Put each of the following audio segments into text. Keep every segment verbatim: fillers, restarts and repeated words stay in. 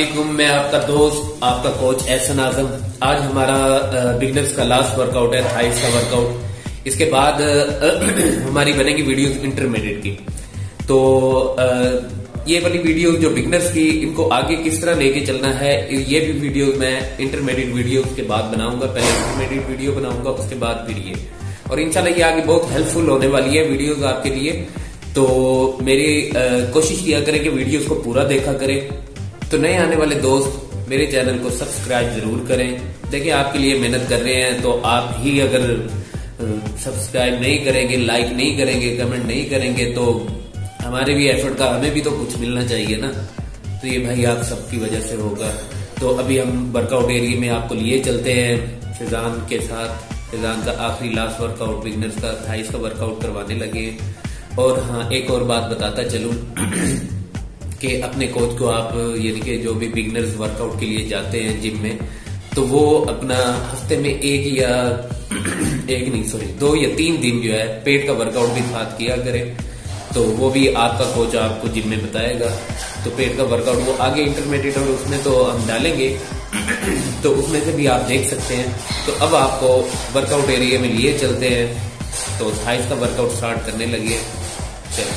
अस्सलामुअलैकुम, मैं आपका दोस्त आपका कोच एहसन आजम। आज हमारा बिगनर्स का लास्ट वर्कआउट है, थाइस का वर्कआउट। इसके बाद हमारी बनेगी वीडियो इंटरमीडिएट की। तो ये वाली वीडियो जो बिगनर्स की, इनको आगे किस तरह लेके चलना है, ये भी वीडियो मैं इंटरमीडिएट वीडियो के बाद बनाऊंगा। पहले इंटरमीडिएट वीडियो बनाऊंगा, उसके बाद फिर ये। और इंशाल्लाह ये आगे बहुत हेल्पफुल होने वाली है वीडियोस आपके लिए। तो मेरी कोशिश किया करें कि वीडियोस को पूरा देखा करें। तो नए आने वाले दोस्त मेरे चैनल को सब्सक्राइब जरूर करें। देखिए आपके लिए मेहनत कर रहे हैं, तो आप ही अगर सब्सक्राइब नहीं करेंगे, लाइक नहीं करेंगे, कमेंट नहीं करेंगे, तो हमारे भी एफर्ट का हमें भी तो कुछ मिलना चाहिए ना। तो ये भाई आप सबकी वजह से होगा। तो अभी हम वर्कआउट एरिया में आपको लिए चलते हैं फिजान के साथ। फिजान का आखिरी लास्ट वर्कआउट बिगनर्स का थाइस का वर्कआउट करवाने लगे। और हाँ, एक और बात बताता चलूं कि अपने कोच को आप, यानी कि जो भी बिगनर्स वर्कआउट के लिए जाते हैं जिम में, तो वो अपना हफ्ते में एक या एक नहीं सॉरी दो या तीन दिन जो है पेट का वर्कआउट भी साथ किया करें। तो वो भी आपका कोच आपको जिम में बताएगा। तो पेट का वर्कआउट वो आगे इंटरमीडिएट और उसमें तो हम डालेंगे, तो उसमें से भी आप देख सकते हैं। तो अब आपको वर्कआउट एरिया में लिए चलते हैं। तो थाइस का वर्कआउट स्टार्ट करने लगे। चलिए,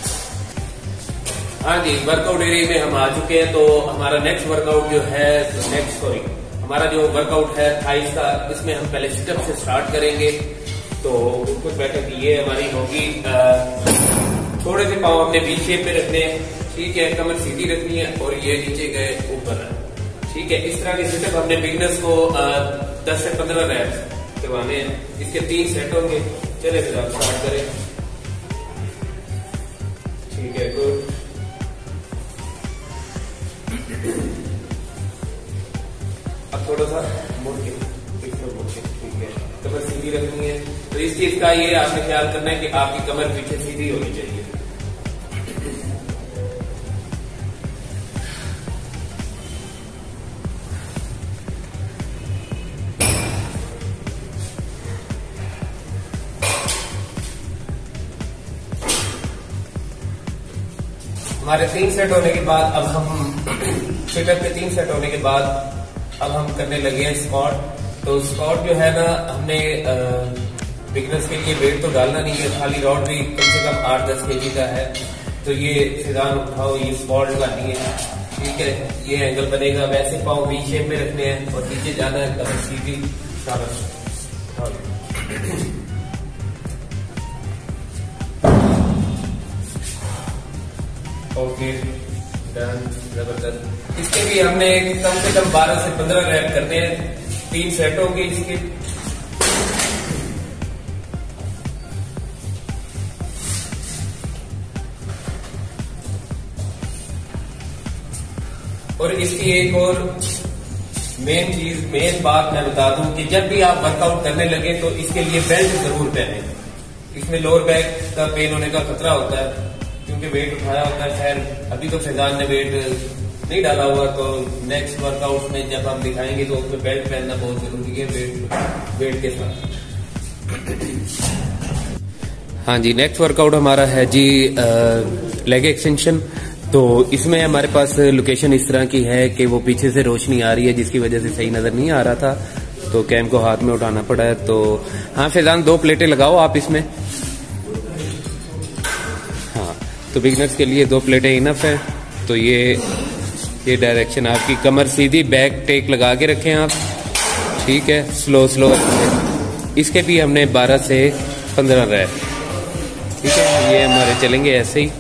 हाँ जी, वर्कआउट एरिया में हम आ चुके हैं। तो हमारा नेक्स्ट वर्कआउट जो है, नेक्स्ट सॉरी हमारा जो वर्कआउट है थाइस का, इसमें हम पहले सिटअप से स्टार्ट करेंगे। तो कुछ बैठक ये हमारी होगी, थोड़े से पाँव अपने वी शेप में रखने हैं, ठीक है। कमर सीधी रखनी है और ये नीचे गए ऊपर, ठीक है। इस तरह के सेटअप हमने बिगनर्स को दस से पंद्रह रैप्स करवाने हैं। इसके तीन सेट होंगे। चले फिर आप स्टार्ट करें, ठीक है। गुड। अब थोड़ा सा मुड़ के, मुड़ के, ठीक है। कमर सीधी रखनी है। तो इस चीज का ये आपने ख्याल करना है कि आपकी कमर पीछे सीधी होनी चाहिए। हमारे तीन सेट होने के बाद अब हम सिटअप के तीन सेट होने के बाद अब हम करने लगे हैं स्क्वाट। तो स्क्वाट जो है ना, हमने बिगनर्स के लिए वेट तो डालना नहीं है, खाली रॉड भी कम से कम आठ दस के जी का है। तो ये फिजान उठाओ, ये स्क्वाट लगानी है, ठीक है। ये एंगल बनेगा। वैसे पाँव वी शेप में रखने हैं और नीचे जाना है कमर सीधी। ओके, डन, जबरदस्त। इसके भी हमने कम से कम बारह से पंद्रह रैप करने हैं। तीन सेट होंगे इसके। और इसकी एक और मेन चीज, मेन बात मैं बता दूं कि जब भी आप वर्कआउट करने लगे तो इसके लिए बेल्ट जरूर पहने। इसमें लोअर बैक का पेन होने का खतरा होता है क्योंकि वेट उठाया होता है। खैर अभी तो फैजान ने वेट नहीं डाला हुआ, तो नेक्स्ट वर्कआउट में जब हम दिखाएंगे तो उसमें बेल्ट पहनना बहुत जरूरी है वेट वेट के साथ। हाँ जी, नेक्स्ट वर्कआउट हमारा है जी लेग एक्सटेंशन। तो इसमें हमारे पास लोकेशन इस तरह की है कि वो पीछे से रोशनी आ रही है, जिसकी वजह से सही नजर नहीं आ रहा था, तो कैम को हाथ में उठाना पड़ा है। तो हाँ फैजान, दो प्लेटें लगाओ आप इसमें। तो बिगनर्स के लिए दो प्लेटें इनफ है। तो ये ये डायरेक्शन आपकी, कमर सीधी, बैक टेक लगा के रखें आप, ठीक है। स्लो स्लो इसके भी हमने बारह से पंद्रह रैप, ठीक है। ये हमारे चलेंगे ऐसे ही।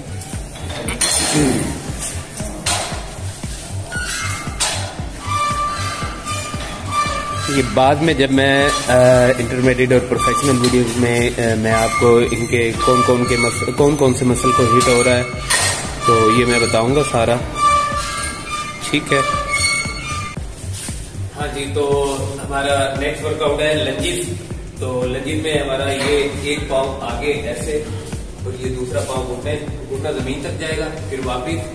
ये बाद में जब मैं इंटरमीडिएट और प्रोफेशनल वीडियोस में आ, मैं आपको इनके कौन कौन के मसल, कौन कौन से मसल को हिट हो रहा है, तो ये मैं बताऊंगा सारा, ठीक है। हाँ जी, तो हमारा नेक्स्ट वर्कआउट है लंजिस। तो लंजिस में हमारा ये एक पाँव आगे ऐसे और ये दूसरा पाँव घुटने घुटना जमीन तक जाएगा, फिर वापिस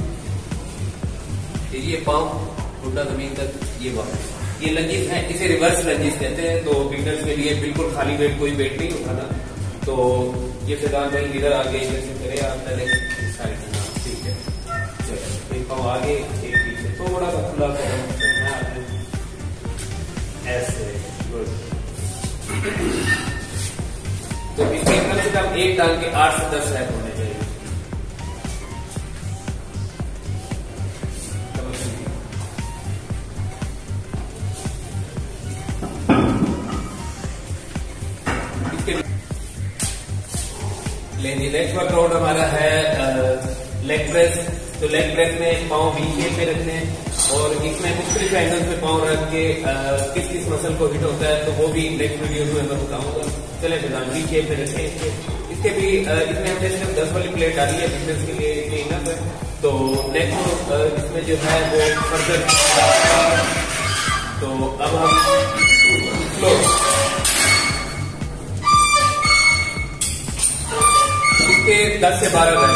ये पाँव घुटना जमीन तक, ये वापिस। ये लंजिस है, इसे रिवर्स लंजिस कहते हैं। तो बिगनर्स के लिए बिल्कुल खाली वेट, कोई वेट नहीं उठाना। तो ये फिजान भाई इधर आगे इधर से करे आप पहले साइड, ठीक है। चलो एक पाँव आगे एक पीछे, थोड़ा सा खुला कदम करना है आपने, ऐसे। गुड। तो इसके कम से कम एक टांग के आठ से दस रैप होने चाहिए। लेकिन नेक्स्ट वर्कआउट हमारा है लेग प्रेस। तो लेग प्रेस में पाँव वी शेप में रखने हैं और इसमें मुख्तलिफ एंगल पे पाँव रख के किस किस मसल को हिट होता है तो वो भी नेक्स्ट वीडियो में मैं बताऊंगा। चले फिलहाल वी शेप में रखें इसके इसके भी इसमें हमने सिर्फ दस वाली प्लेट डाली है बिजनेस के लिए इनफ है। तो नेक्स्ट इसमें जो है वो फर्दर, तो अब हम स्लो इसके दस से बारह रन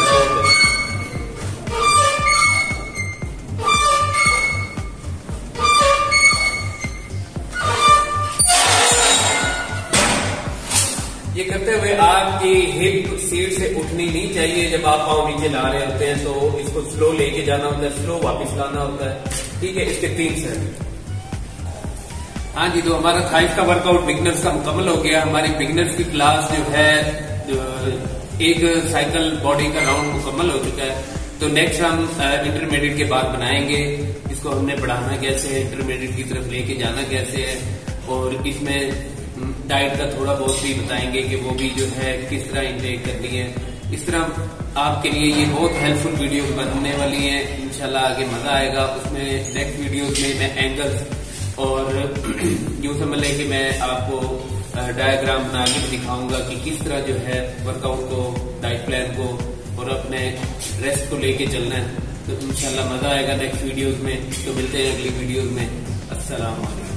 ये करते हुए आपकी हिप सीट से उठनी नहीं चाहिए। जब आप पाँव नीचे ला रहे होते हैं तो इसको स्लो लेके जाना होता है, स्लो वापस लाना होता है। ठीक है, इसके तीन सेट। हाँ जी, तो हमारा थाइस का वर्कआउट बिगनर्स का मुकम्मल हो गया। हमारी बिगनर्स की क्लास जो है जो एक साइकिल बॉडी का राउंड मुकम्मल हो चुका है। तो नेक्स्ट हम इंटरमीडिएट के बाद बनाएंगे। इसको हमने बढ़ाना कैसे है, इंटरमीडिएट की तरफ लेके जाना कैसे है, और इसमें डाइट का थोड़ा बहुत भी बताएंगे कि वो भी जो है किस तरह इंटेक करनी है। इस तरह आपके लिए ये बहुत हेल्पफुल वीडियो बनने वाली है। इंशाल्लाह आगे मजा आएगा। उसमें नेक्स्ट वीडियोस में मैं एंगल्स और यूं समझ लें कि मैं आपको डायग्राम बना के दिखाऊंगा कि किस तरह जो है वर्कआउट को, डाइट प्लान को और अपने रेस्ट को लेके चलना है। तो इंशाल्लाह मजा आएगा नेक्स्ट वीडियोस में। तो मिलते हैं अगली वीडियोस में। अस्सलाम वालेकुम।